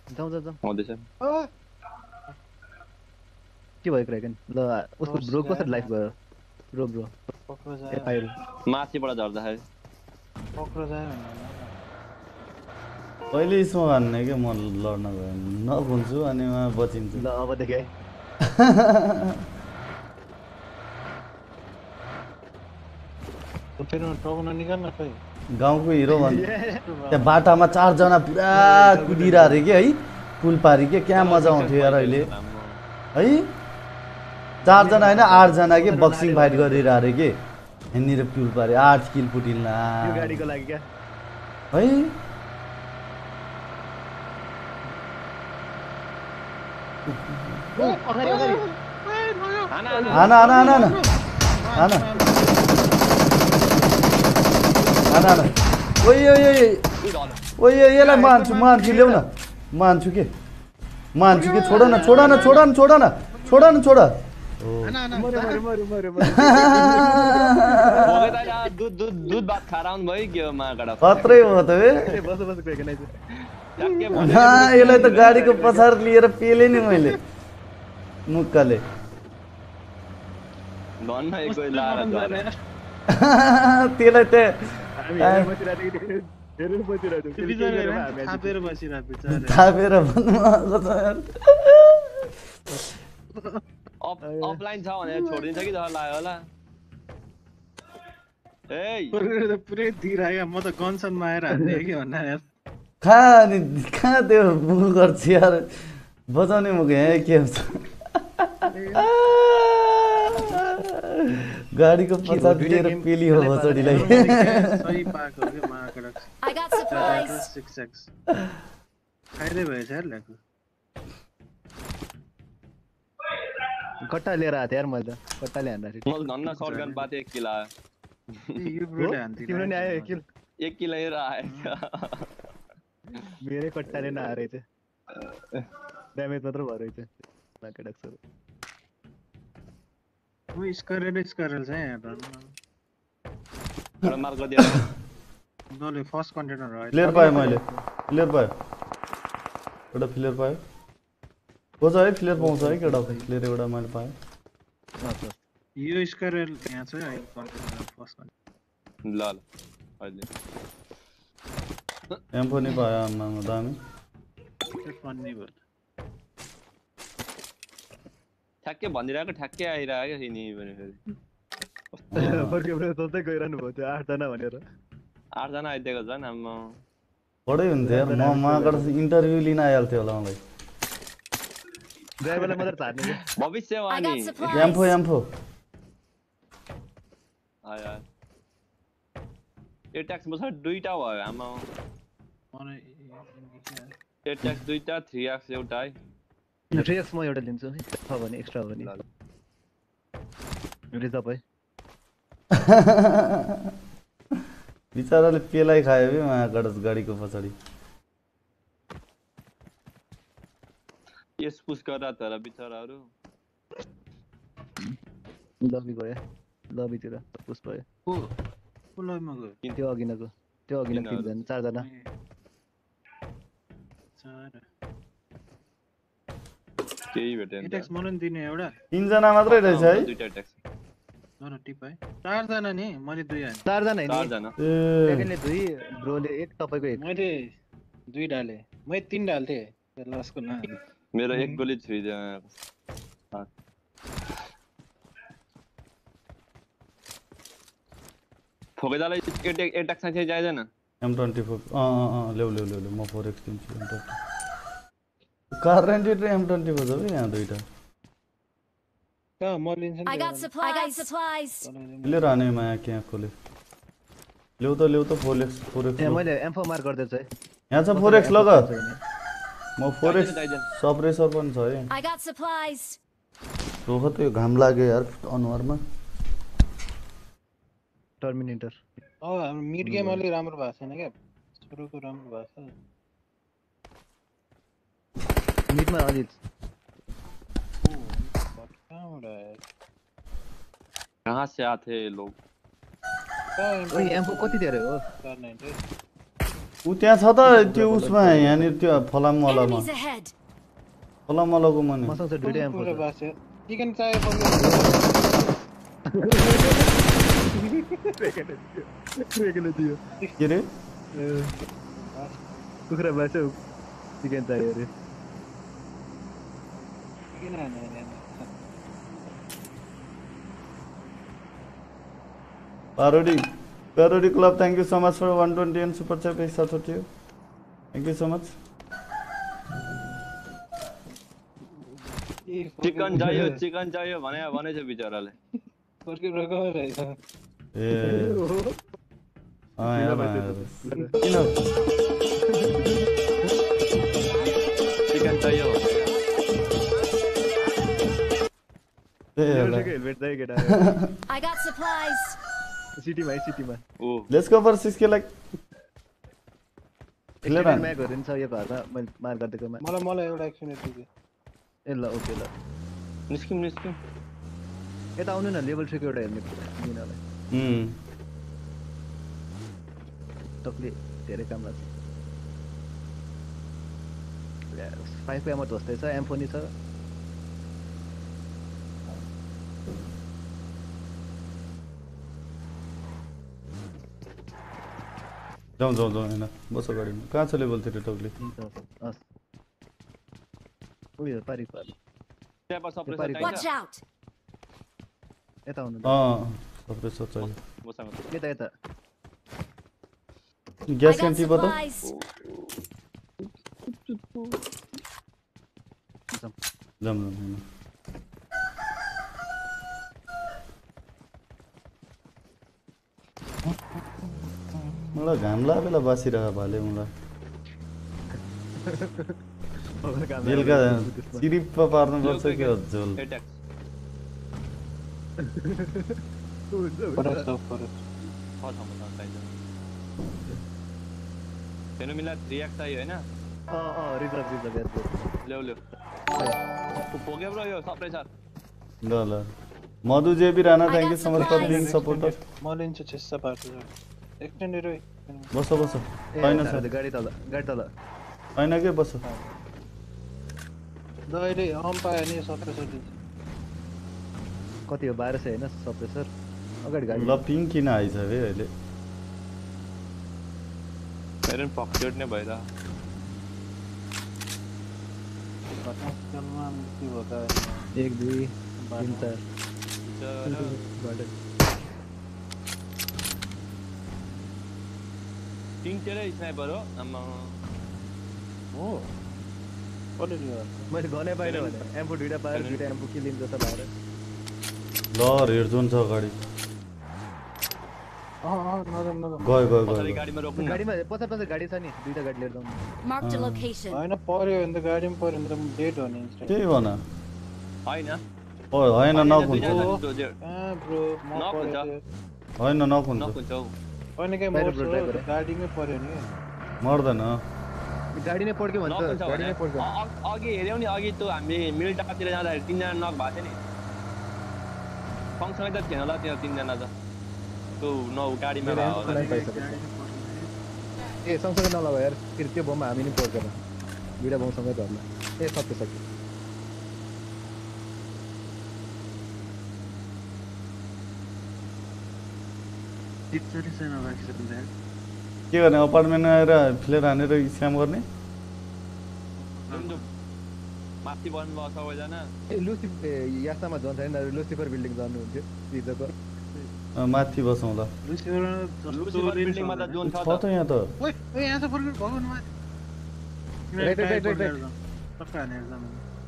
जाऊ जाऊ जाऊ आउँदैछ के भयो क्रेकन ल उसको ब्रो कसरी लाइफ भयो ब्रो कक्रोच ए फाइल माथिबाट झर्दाखेरि कक्रोच आयो पहिले यसमा हान्ने के म लड्न गयो नखुन्छु अनि म बचिन्छु ल अब देखे फेरि टोकन निकाल्न खोइ गाउँको हिरो भन्छ त्यहाँ बाटामा 4 जना पुरा कुदिरा रे के है पुल पारी के क्या मजा आउँथ्यो यार अहिले है 4 जना हैन 8 जना के बक्सिङ फाइट गरिरा रे के यहाँनिर पुल पारी 8 किल पुटिल्ला यो गाडीको लागि क्या है आना ओइ यसलाई मान्छु ल्याउ न मान्छु के छोड न दुध भात खाएर आउनु भयो के हो माकडा खत्रै हो त बे यसलाई त गाडीको पछाडि लिएर पेले नि मैले मुक्काले भन्न कोही लाएर त्यसलाई त थापेर अफलाइन छ भने छोडिदिन्छ कि जस्तो लाग्यो होला पुरै दिइराख्यो म त गनसनमा आएर हान्ने कि भन्ना यार कहाँ त्यो बुक गर्छ यार बजाउने मुख यहाँ के हुन्छ गाडीको पछाडि लिएर पेली हो भचडीलाई सही पाएको के माकडा I got supplies. 6x खाइदै भएछ यार ल्याको कट्टा लिएर आएको थिएँ यार मैले त कट्टाले हान्दाखेरि मलाई धन्न सर्गन बात 1 किलो आयो यो ब्रोले हान्थ्यो तिम्रो नि आयो 1 किलो लिएर आयो मेरै कट्टाले न हारे थियो ड्यामेज मात्र भयो रहेछ माकेडक्सहरु म स्करेल छ यार एउटा मार्क गरिदियो दोले फर्स्ट कन्टेनर हो प्लेयर पाएँ मैले प्लेयर पाएँ एउटा प्लेयर पाएँ खोज है प्लेयर पाउँछ है केटा प्लेयर एउटा मैले पाएँ यो स्करेल यहाँ छ है कन्टेनर फर्स्ट कन्टेनर ल अहिले एम्फो नि पायो आम्मा दामी फन्नी भयो ठ्याक्कै भनिरहेको ठ्याक्कै आइरहेको नि भने फेरि फर्केर सोच्दै गइरहनु भयो त्यो 8 जना भनेर 8 जना आइदिएको झन् आम्मा बडै हुन्थ्यो यार म माबाट इन्टरभ्यु लिन आइहाल्थ्यो होला मलाई ड्राइभरलाई मात्र थार्ने भविष्यवाणी एम्फो आया यो ट्याक्स बस दुईटा भयो आमा मलाई यो ट्याक्स दुईटा 3x एउटा है ड्रेस म एउटा लिन्छु है छ भने एक्स्ट्रा हो भने रिजर्भ है बिचाराले पेलाई खायो बे माकडस गाडीको पछाडि यस पुश गर्दा तर बिचाराहरु लबी गयो लबीतिर पुश भयो को लबीमा गयो त्यो अघिनको तिनजना 4 जना केही भेटेन ट्याक्स मलाई दिने एउटा 3 जना मात्रै रहेछ है दुईटा ट्याक्स ल टिप है 4 जना नि मैले 2 हाने 4 जना हैन 4 जना सेकेन्डले 2 ब्रोले 1 तपाईको 1 मैले 2 डाले मैले 3 डाल्थे लसको न मेरो 1 गोली छुइदियो फोकेदालाई एटैक चाहिँ जाइदैन M24 ल्याउ म 4x दिन्छु M24 कार रेन्टेड र M24 छ बे यहाँ दुईटा म लिन्छु I got supplies. ले राने माया के खोले ल्याउ त 4x ए मैले M4 मार्क गर्दै छु है यहाँ छ 4x लग म 4x सप्रेसर पनि छ है I got supplies. रोख त यो घाम लाग्यो यार अनुहारमा टर्मिनेटर हाम्रो मिड गेम अलि राम्रो भएको छैन के सुरुको राम्रो भएको छ मिडमा अलि कहाँ से आते लोग ओइ एम्पो कति धेरै हो उ त्यहाँ छ त त्यो उसमा यहाँनिर त्यो फलामवालामा Enemies ahead. फलामवालाको मने मसँग चाहिँ दुईटै एम्पो पुरा छ बास्यो चिकन चाहियो पर्ने रेगेले दियो के रे कुखुरा बाछो चिकन चाहियो अरे किन हाने Parody Club, thank you so much for 120 and super chat. Big shout out to you. Thank you so much. Chicken चाहियो भनेछ बिचराले फर्किरहेको रहेछ ए यार किन चिकन चाहियो हेलमेट चाहियो केटा I got supplies. सिटीमा ओ Let's go for 6k like extend mag हेर्नु छ यो घरमा मैले मार गर्दिएकोमा मलाई एउटा एक्सन दिए ए ल ओके ल निस्किम यता आउनु न लेभल 3 को एउटा हेल्मेट दिनलाई टकले धेरै काम लाग्छ 5 को एमो धस्दै छ एम्फोनी छ जाउँ हैन बस गाडीमा कहाँ छ लेभल 3 टकले हस् उयो पारी त्यहाँ पर सप्रेसर Watch चाहिन्छ out. यता आउनु सप्रेसर चाहियो मसँग यता I ग्यास got क्यान्टी बता supplies. जाम मलाई घाम लागेला बसिरहेको भाले मलाई बेलुका चिरिप्प पार्नुपर्छ के हो झोल एट्याक फरक फेनोमिना 3x चाहियो हैन रिजर्भ ल्याउ पोगे ब्रो यो सप्रेसर ल Madhu JB Rana thank you so much for बिङ सपोर्टर म लिन्छु छेस्सा पार्छ एक्सटेन्डेड हो बस छैन सर गाडी तल हैन के बस अहिले हम पायो नि सप्रेसर दिन्छ कति हो 1200 हैन सप्रेसर अगाडि गाडी ल पिङ किन आइछ बे अहिले मेरो पकेट नै भइरा घटनास्थलमा मृत्यु भएका 1 2 3 4 टिङ तेरै स्नाइपर हो आमा हो कसले दियो मैले गने पाइनँ भने एम्पो दुईटा पाएर दुईटा एम्पो किलिङ जस्तो पाएर ल रेड जोन छ गाडी नजाम गयो गाडीमा रोक्नु न। गाडीमा पछाडि गाडी छ नि दुईटा गाडी लिएर जाउँ Marked a location. होइन पर्यो भने त गाडीमा पर्यो भने त डेड हो नि इन्स्टेन्ट त्यही भन हैन होइन नक हुन्छ ब्रो म नक हुन्छ। पर्यो होइन नक हुन्छ नकुन्छ हौ होइन के बाहिर मोर्छ ड्राइभर गाडीमै पर्यो नि मर्दैन गाडी नै पड्क्यो भन्छ नकुन्छ गाडी नै पड्क्यो अघि हेर्यौ नि अघि त्यो हामी मिल डाकातिर जाँदाखेरि 3 जना नक भएको थियो नि सँगसँगै त थिएन होला त्यो 3 जना त त्यो नौ गाडीमा भयो होला ए सँगसँगै नलगा यार फेरि त्यो बममा हामी नि पड्केन दुईटा बम सँगै झर्ला ए सक्यो के गर्ने अपार्टमेन्टमा आएर फ्लेयर हानेर स्क्याम गर्ने माथि बन्नुभयो सबैजना ए यासामा जान्छ हैन लुसिफर बिल्डिङ जानुहुन्थ्यो हिजोको माथि बसौँ ल लुसिफर बिल्डिङमा त जोन छ छ त यहाँ त ओइ यहाँ चाहिँ फर्किनु भगवान मा राइट पक्का हानेर जाम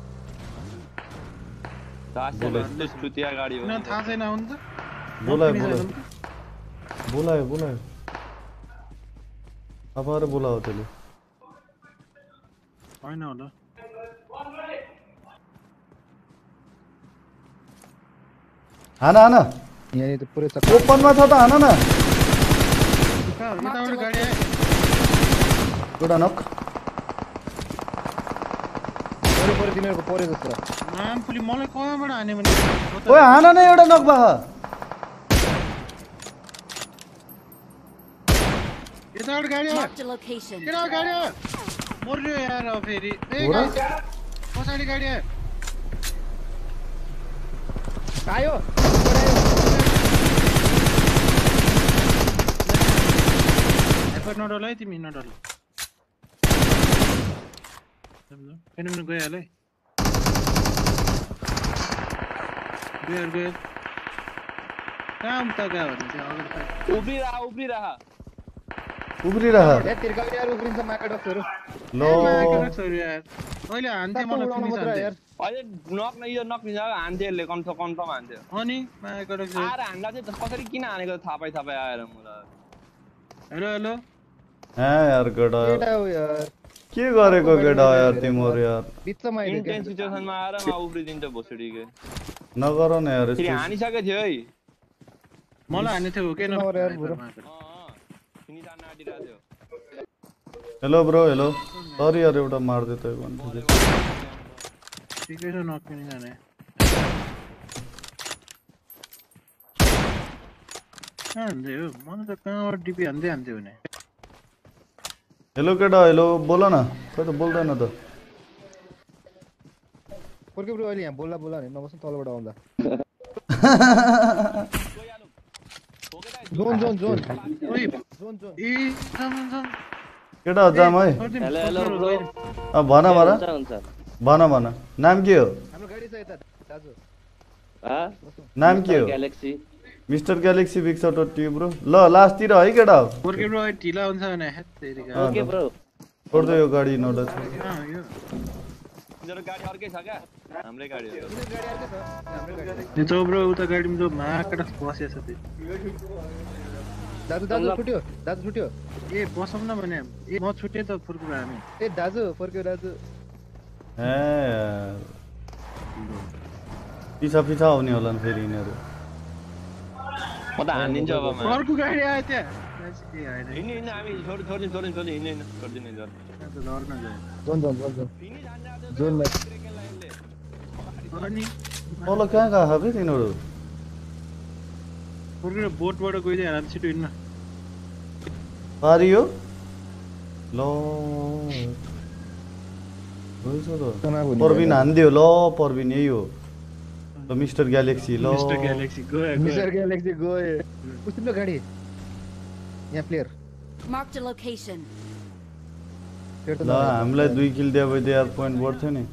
राष्ट्रले यस्तो चुतिया गाडी हो किन थाहा छैन आउनु त बोलायो आफूहरू बोलाओ त्यसले होइन होला हाना यहाँ त पुरै चक्कर ओपनमा छ त हान न यताबाट गाडी आयो एउटा नक परे तिनीहरूको परे जस्तो नाम पुली मलाई कहाँबाट हाने भने ओए हान न एउटा नक भा यताबाट गाडी आयो Marked a location. किन गाडी आयो मर्यो यार अब फेरि ए हो र? गाडी पछाडि गाडी आयो आयो एफर नडल है तिमी नडल फेरि गइहाल है गयो काम त गयो भने चाहिँ अगाडि उभिरह उब्रिरह ए तिर्काउने यार उफ्रिन्छ माकाडक्सहरु लो यार अहिले हान्थे मलाई फिनिस हान्थे यार अहिले नक नि हान्थ्यो यसले कन्फर्म हान्थ्यो अनि मायाकडक आएर हान्दा चाहिँ कसरी किन हानेको थाहा पाइ आएर मलाई हेलो हेलो हे यार गडा केटा हो यार के गरेको केटा यार तिम्रो यार बिचमा आइदियो इन्टेन्स सिचुएसनमा आएर म उफ्रिदिन्छ भोसडीके नगर न यार फेरि यस्तो। हानिसकेको थियो है मलाई हान्ने थियो के नम्बर यार बुढो। फिनिस हान्न आँटिरहेको थियो हेलो ब्रो हेलो सरी यार एउटा मार्दै त भन्छु ठिकै छ नकिन जाने हान्दै हो मलाई त कहाँबाट डिपी हान्दै हुने हेलो केटा हेलो बोल न खै त बोल्दैन त फर्के ब्रो अहिले यहाँ बोल्ला भने नबस्नु तलबाट आउँदा जोन जोन जोन ओइ जोन जोन ए जाम केटा जाम है हेलो हेलो ब्रो भन भन हुन्छ भन नाम के हो हाम्रो गाडी छ यता दाजु नाम के हो Galaxy mister Galaxy big shot टी ब्रो ल लास्टतिर है केटा फर्के ब्रो ढिला हुन्छ भने हेत तेरिका ओके ब्रो छोड्दै यो गाडी नडा यो मेरो गाडी अर्कै छ क्या हाम्रै गाडी हो गाडी अर्कै छ हाम्रो गाडी त्यो जो ब्रो उता गाडीमा जो माकडा बसेछ त्यो दाजु दाजु छुट्यो दाजु छुट्यो ए बसौँ न भने ए म छुटे त फर्के ब्रो हामी ए दाजु फर्क्यो दाजु हे यार पिछा आउने होला नि फेरि यिनीहरू म त हानिदिन्छु अब म अर्को गाडी आयो त्यहाँ ए हैन हिँड्नु हामी छोडिदिनु हिँड्नु छोडिदिनु जर त लड्न गयो zone zone zone zone finish हान्न जोनमा अनि तल कहाँ गएको फेरि तिनीहरू फर्के बोटबाट गइदियो हामी छिटो हिँड्न पारियो ल गइछ त परबिन हान्दियो ल परबिन यही हो ल मिस्टर ग्यालेक्सी ल मिस्टर ग्यालेक्सी गयो मिस्टर ग्यालेक्सी गयो उस्तो गाडी यहाँ player Marked a location. Player ल हामीलाई 2 किल दिए भए यार पोइन्ट बढ्थ्यो नि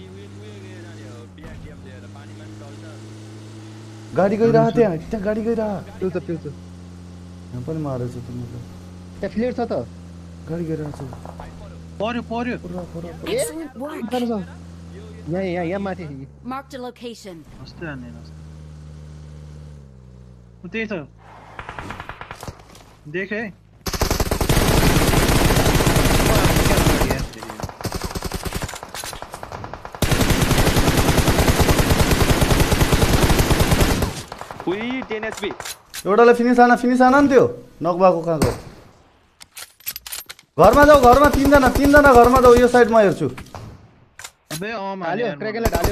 गाडी गइरह त्यहाँ गाडी गइरह पिल्छ यहाँ पनि मारेछ तिमीले त्यहाँ प्लेयर छ त गाडी गइरहेछ पर्यो Excellent work. यहाँ माथि Marked a location. कस्तो हान्ने त्यही त देखे उही 10 एचपी एउटालाई फिनिस आन नि त्यो नक भएको कहाँको घरमा जाऊ घरमा तीनजना घरमा जाऊ यो साइड म हेर्छु अबे हाल्यो ट्रेकरले ढाल्यो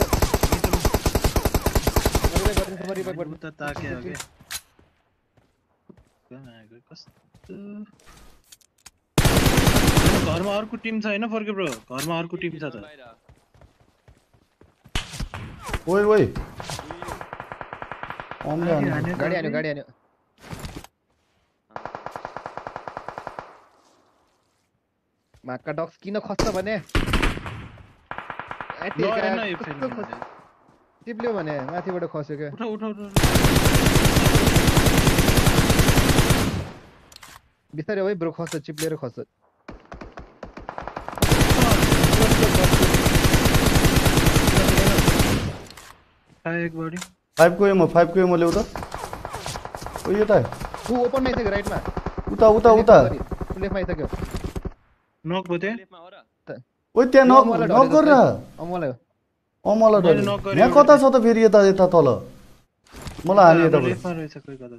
त ताके हो के कस्तो घरमा अर्को टिम छ हैन फर्के ब्रो घरमा अर्को टिम छ त ओइ गाडी हान्यो माका डक्स किन खस्छ भने टिप्ल्यो भने माथिबाट खस्यो क्या उठो बिस्तारै है ब्रो खस्छ चिप्लेर खस्छ एक बडी 5 को एमो ल्याउ त ओ यो त उ ओपनमा आइसक्यो राइटमा उता लेफ्टमा आइसक्यो नक भयो ओ त्यहाँ नक गरेर अमला डर यहाँ कता छ त फेरि यता तल मलाई हानि यता लेफ्टमा रहेछ कोही कता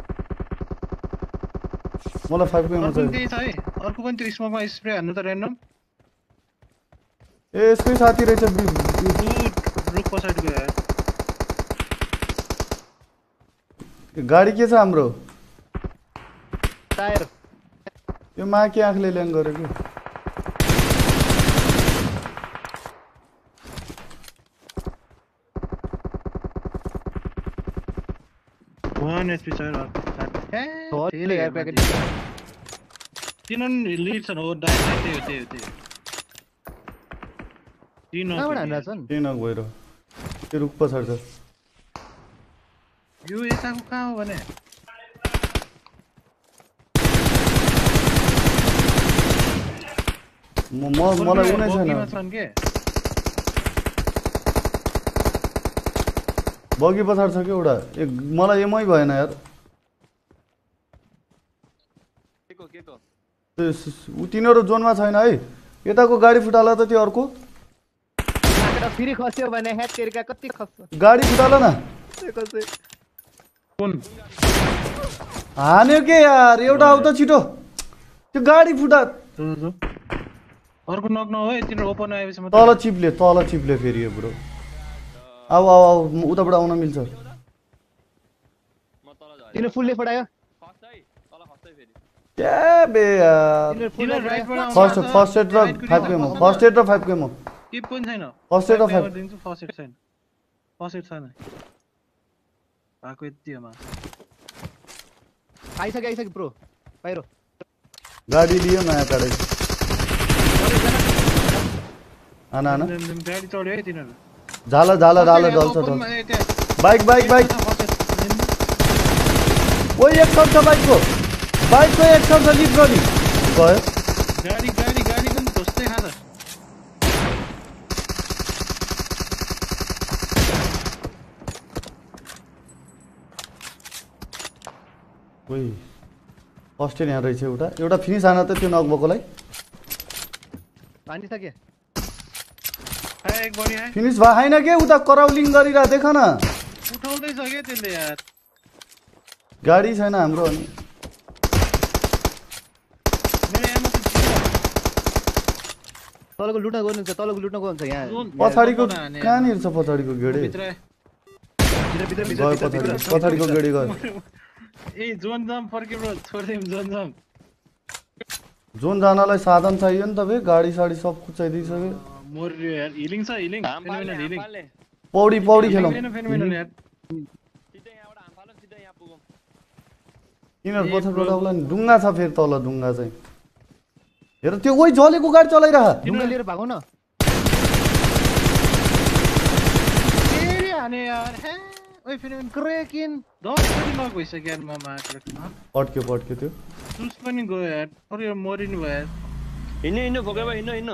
मलाई 5 को एमो त्यही छ है अर्को पनि त्यो स्मोकमा स्प्रे हान्नु त र्यान्डम ए यसकै साथी रहेछ रुख पछाडि गयो गाडी के छ हाम्रो टायर यो माकी आँखले ल्याङ गर्यो कि One HP छ र Totally air packet. तिनन लीड छन् हो डाइरेक्ट त्यही तीन कहाँबाट हान्दा छन्? किन गएर त्यो रुख पछाडि छ यो यताको कहाँ हो भने मलाई उनै छैन छन् के बगी पछाडि छ कि एउटा मलाई एमै भएन यार तिनीहरू जोनमा छैन है यताको गाडी फुटाला त त्यो अर्को फेरि खस्यो भने हेड तेरिका कति खस्छ गाडी फुटाला न कुन हान्यो के यार एउटा आउ त छिटो त्यो गाडी फुटा अर्को नक नहोय तिनीहरु ओपन आएपछि म तल चिप्ले फेरि यो ब्रो आऊ उताबाट आउन मिल्छ तिनीहरु फुलले फटायो क्या बे यार तिनीहरु राइटबाट फर्स्ट एड र 5 केमो टिप पनि छैन फर्स्ट एड र 5 दिन्छु फर्स्ट एड छैन भएको यति हो मा आइसक्यो ब्रो बाहिर गाडी लियो नयाँ काडै आना गाडी चढ्यो है तिनीहरु झाला ढल्छ बाइक ओइ एक शट छ बाइकको एक शट छ लिफ्ट गरी गयो गाडी पनि धोस्दै खान्छ ओइ फर्स्ट यहाँ रहेछ एउटा फिनिस आना त त्यो नक बकोलाई पानी सक्यो एक बडी है फिनिस भएन के उता कराउलिङ गरिरा देख न उठाउँदै छ के त्यसले यार गाडी छैन हाम्रो अनि तलको लुट्न गर्नु हुन्छ यहाँ पछाडीको कहाँनिर छ पछाडीको गेडे गयो पछाडीको गेडी गयो ए जोन जाम फर्के ब्रो छोड्दिम जोन जानलाई साधन चाहियो नि त बे गाडी साडी सब कुचाइदिसक्यो मोर्यो यार हिलिङ छ हिलिङ फेनोमेनल हिलिङ पौडी खेलौँ फेनोमेनल यार सिधै यहाँबाट हाम फाल्नु सिधै यहाँ पुगौँ तिनीहरु पछाडबाट आउला नि ढुङ्गा छ फेरि तल ढुङ्गा चाहिँ हेर त्यो ओइ जलेको गाडी चलाइरह ढुङ्गा लिएर भागौ न फेरि हाने यार हे ओइ फेनोमेनल क्र्याक इन 10 पनि नक भइसक्यो यार मामा पड्क्यो त्यो सुस पनि गयो यार अरे मरिनु भयो यार हिँड्नु भोकै भयो हिँड्नु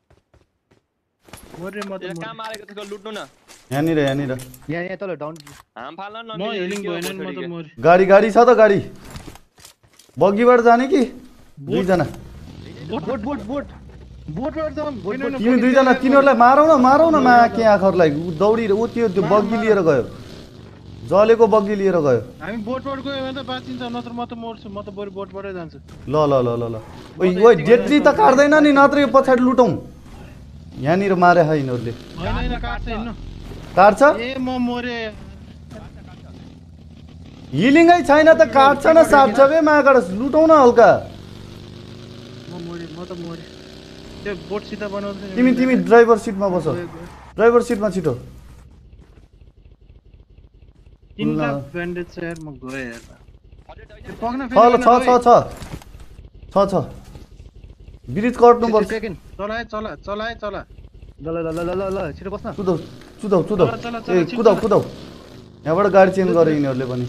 मरे म त काम आएको थियो लुट्नु न यहाँनिर यहाँ तल डाउन हाम फाल्न न म हिलिङ भएन नि म त मरे गाडी छ त गाडी बगीबाट जाने कि दुईजना बोटबाट जाम तिमी दुईजना तिनीहरूलाई मारौ न मा के आखरलाई दौडी उ त्यो बग्गी लिएर गयो जलेको बग्गी लिएर गयो हामी बोटबाट गयो भने त बाँचिन्छ नत्र म त मर्छु म त बरु बोटबाटै जान्छु ल ओइ जेट्री त काट्दैन नि नत्र यो पछाडि लुटौँ यहाँनिर मारे है यिनीहरूले हैन काट्छ हिँड्नु काट्छ ए म मरे हिलिङै छैन त काट्छ न साट्छ बे माबाट लुटौँ न हल्का म त मरे त्यो बोट सिधा बनाउँछ तिमी ड्राइभर सिटमा बस ड्राइभर सिटमा छिटो तिनटा ब्यान्डेज छ यार म गए यार पक्न फेरि छ ब्रिज कट्नु पर्छ चलाए ल छिटो बस्न कुदाउ यहाँबाट गाडी चेन्ज गरे यिनीहरूले पनि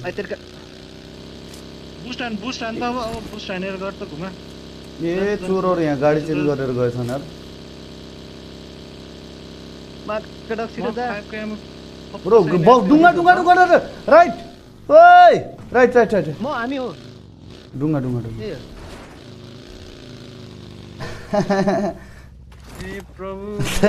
बुस्ट हान त अब बुस्ट हानेर गर त घुमा ए चोरहरू यहाँ गाडी चेन्ज गरेर गएछन् यार ब्रो ढुङ्गा राइट ओइ राइट म हामी हो ढुङ्गा ए प्रभु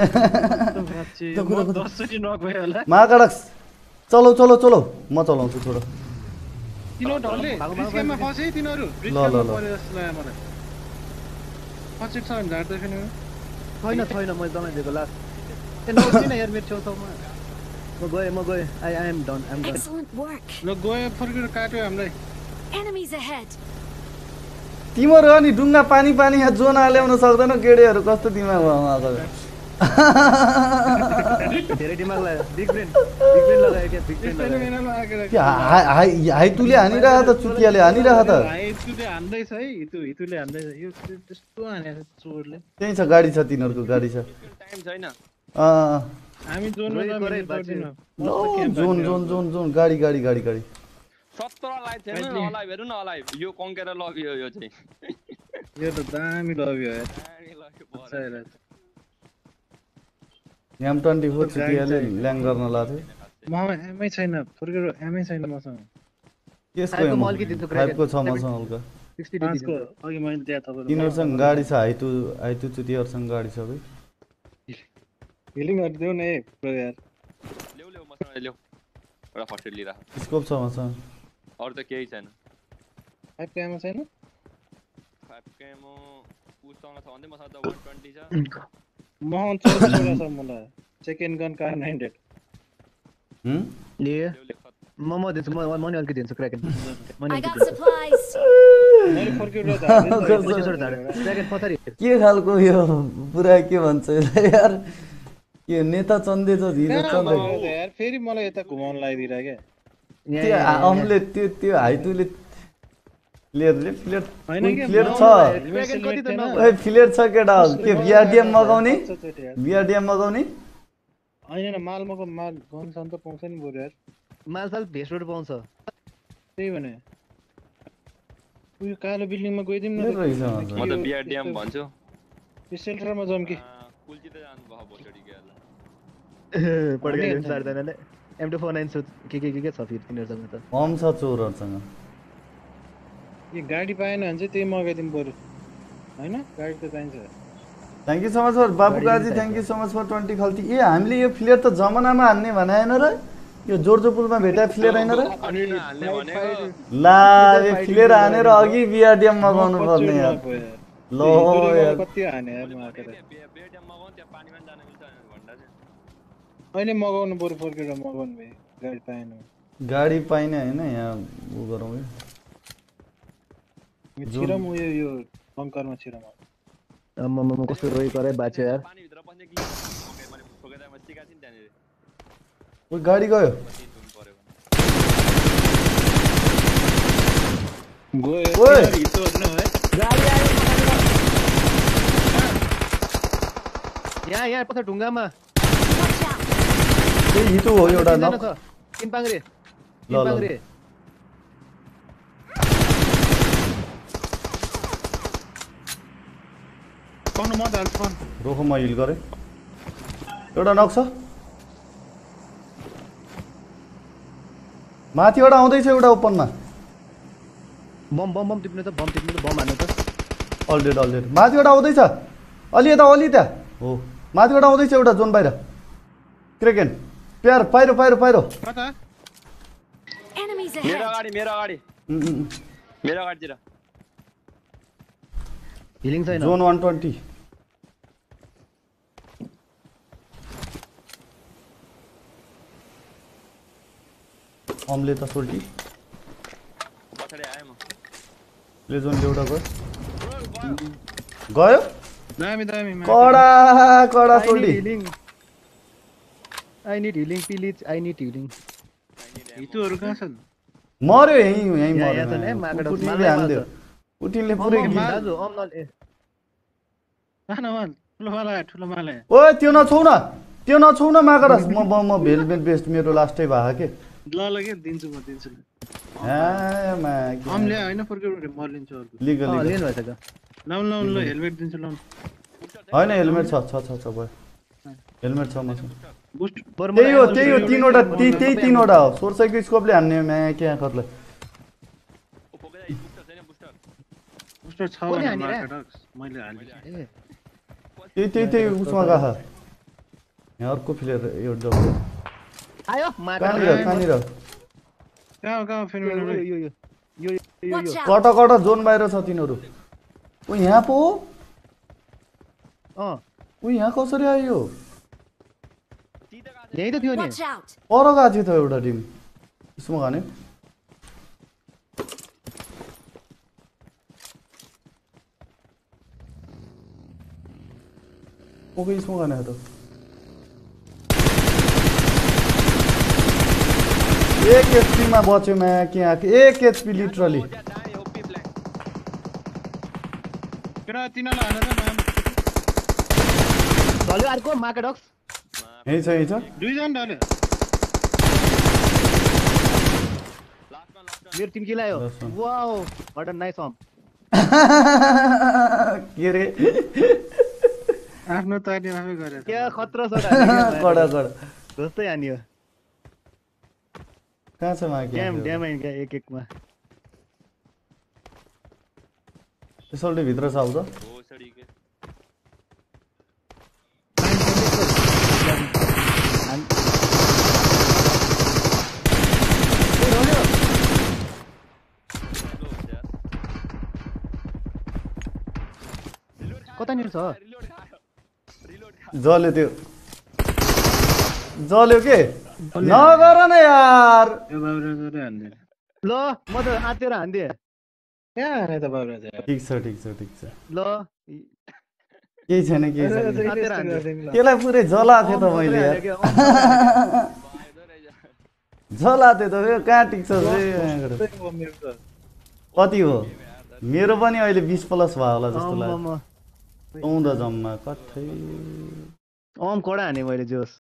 त 10 चोटी नक भयो होला महाकडक्स चलो म चलाउँछु छोडो तिनीहरु ढल्ले रिस्केमा फसे तिनीहरु रिस्केमा परे जस्तो लाग्यो मलाई फसेछ भने झार्दै छैन मैले दमाइदिएको लास्ट नउठिन यार मेरो छेउछाउमा म गए I am done Excellent work. ल गयो फर्केर काट्यो हामीलाई Enemies ahead. तिमीहरू अनि ढुङ्गा पानी पानी यहाँ जोन ल्याउन सक्दैन केडेहरू कस्तो दिमाग भएको धेरै दिमाग लाग्यो बिग ब्रेन लगायो क्या बिग ब्रेन लगायो हाइतुले हानिरह त चुतियाले हानिरह त हाइतुले हान्दैछ है हितुले हान्दैछ यो त्यस्तो हानेछ चोरले त्यही छ गाडी छ तिनीहरूको गाडी छ टाइम छैन हामी जोनमा जोन जोन जोन जोन गाडी गाडी गाडी गाडी 17 अलाइभ थिएन अलाइभ हेर्नु न अलाइभ यो कङ्केर लग्यो यो चाहिँ यो त दामी लग्यो यार M24 चुतियाले ल्याङ गर्न लाथ्यो ममा एमै छैन फर्केर एमै छैन मसँग केसको एम 5 को छ मसँग हल्का 60 5 को अघि मैले दिए तपाईहरु तिनीहरुसँग गाडी छ हाइतु चुतियाहरुसँग गाडी छ बे हिलिङ गर्दिउ न ए ब्रो यार ल्याउ मसँग ल्याउ एउटा फर्स्ट एड लिरा स्कोप छ मसँग अरु त केही छैन 5 क्यामो छैन 5 क्यामो उसँग छ भन्दै मसँग त 120 छ मोहन 14 छ मलाई सेकेन्ड गन कार 900 ले म दिन्छु म नि अल्कि दिन्छु क्र्याकन I got supplies. मैले फर्केर क्र्याकन पथरी के खालको यो पुरा के भन्छ यार के नेता चन्दे छ हिजो चन्दे यार फेरि मलाई यता घुमाउन लागिदिरा के त्यो अमले त्यो हाइतुले प्लेयरले प्लेयर प्लेयर छ ओए प्लेयर छ केटा के बिआरडीएम मगाउने बिआरडीएम मगाउने हैन माल मको माल गन सन त पाउँछ नि बोर यार माल साल भेस्ट रोड पाउँछ त्यही भने उयो कालो बिल्डिङमा गइदिम न म त बिआरडीएम भन्छु यो सेल्टरमा जाम कि कुलची त जानु भयो भोटडी गेला पड्के सार्दैनले M249 के छ फेरि तिनीहरुसँग त कम छ चोरहरुसँग यो गाडी पाएन भने चाहिँ त्यही मगाइदिम बरु हैन गाडी त चाहिन्छ thank you so much for Babu Gazi thank you so much for 20 Khalti ए हामीले यो प्लेयर त जमानामा हान्ने भने हैन र यो जोर्जो पुलमा भेटा प्लेयर हैन र ला यो प्लेयर हानेर अघि बिआरडीएम मगाउनु पर्ने यार लो यार कति हाने यार माकेर बिआरडीएम मगाउन त्यहाँ पानीमा जान मिल्छ भन्दा चाहिँ अहिले मगाउनु बरु फर्केर मगाउनु भए गाडी पाएन गाडी पाइने हैन यहाँ उ गरौँ छिरम यो बङ्करमा छिरम म कस्तो रोइ करे बाचे यार पानी भित्र पस्ने कि मैले ठोकेर म सिका थिन त्यहाँनेर ओ गाडी गयो गयो ओए हितो न है गाडी आयो यहाँ पछ ढुङ्गामा त्यही हितो हो एउटा न तीन पाङ्रे कौन मत हाल्छ कौन रोको म हिल गरे एउटा नक छ माथिबाट आउँदैछ एउटा ओपनमा बम टिप्ने त बम हान्नु त अलरेडी माथिबाट आउँदैछ अलि यता हो माथिबाट आउँदैछ एउटा जोन बाहिर क्रेकेन प्यार पाइरो कता Enemies मेरो ahead. अगाडि मेरो अगाडितिर हिलिङ छैन जोन 120 अमले त सोल्टी पछाडि आए म ले जोन एउटा गयो दामी कडा सोल्टी I need healing please I need healing हितोहरु कहाँ छन् मर्यो यही यहाँ छन् ए माकडा पुटिनले हान्दियो पुटिनले पुरै दाजु अमल ए सानोमा ठुलो माला ओए त्यो नछौ न माकडस म भेलभेट बेस्ट मेरो लास्टै भा के ल के दिन्छु म मा अमले हैन फर्केर मर्लिन्छु अर्को लिगल लिनु भएछ त लाउन ल हेलमेट दिन्छु लाउन हैन हेलमेट छ भयो हेलमेट छ मसँग बुस्ट त्यही हो तीनवटा त्यही तीनवटा हो सोर्सको स्कोपले हान्ने म्या के आखरले बुस्टर छ भने मार्केटक्स मैले हाल्दिए त्यही उसमा गहा यहाँ अर्को प्लेयर एउटा आयो कहाँनिर कहाँ फेरि यो Watch out. कटा जोन बाहिर छ तिनीहरू ओ यहाँ पो ओ यहाँ कसरी आयो यही त थियो नि Watch out. पर गएको थियो त एउटा टिम उसमा खाने ओके इसको गाना है तो एक एचपी में बच्यो मैं क्या एक एचपी लिटरली केटा तिनीलाई हानेर नाम ढल्यो अर्को मार्केडक्स यही छ दुईजना ढल्यो मेरो टिम किलायो wow what a nice um के रे आफ्नो तारिफ आफै गरे क्या खतरा छ कडा जस्तै हानियो कहाँ छ माकी ड्याम क्या एक एकमा सोल्टी भित्र छ आउँछ भोसडी के कतानिर छ जल्यो त्यो जल्यो के नगर न यार यो बाबुराजले हान्दिन ल म त आतेर हान्दिए कहाँ हाने त बाबुराज ठिक छ ल केही छैन आतेर हान्दिए त्यसलाई पुरै जला थियो त मैले यार जला थियो त यो कहाँ टिक्छ कति हो मेरो पनि अहिले 20 प्लस भयो होला जस्तो लाग्यो 14 जम्मा कठै कडा हाने मैले जोस